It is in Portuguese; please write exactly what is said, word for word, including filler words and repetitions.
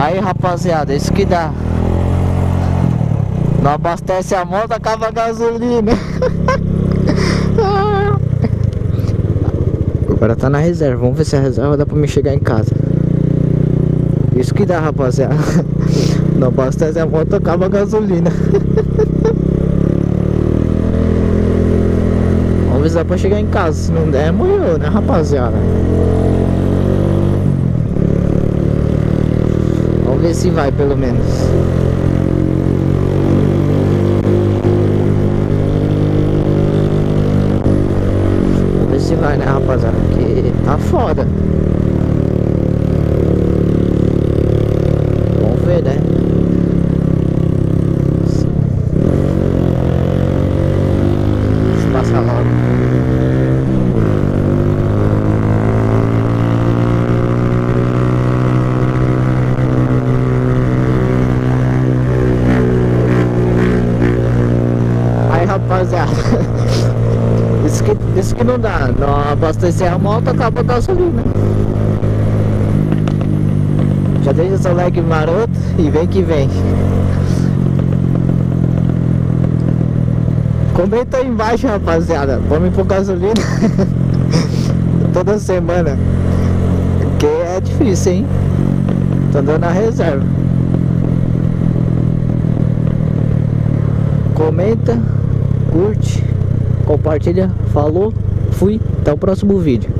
Aí, rapaziada, isso que dá. Não abastece a moto, acaba a gasolina. Agora tá na reserva. Vamos ver se a reserva dá pra me chegar em casa. Isso que dá, rapaziada. Não abastece a moto, acaba a gasolina. Vamos ver se dá pra chegar em casa. Se não der, morreu, né, rapaziada? Vamos ver se vai, pelo menos. Vamos ver se vai, né, rapaziada? Porque tá foda. Vamos ver, né? Deixa eu passar logo. Rapaziada, isso que, isso que não dá. Não abastecer a moto, acaba a gasolina. Já deixa seu like maroto e vem que vem. Comenta aí embaixo, rapaziada. Vamos pôr gasolina toda semana, que é difícil, hein? Tô andando na reserva. Comenta, curte, compartilha, falou, fui, até o próximo vídeo.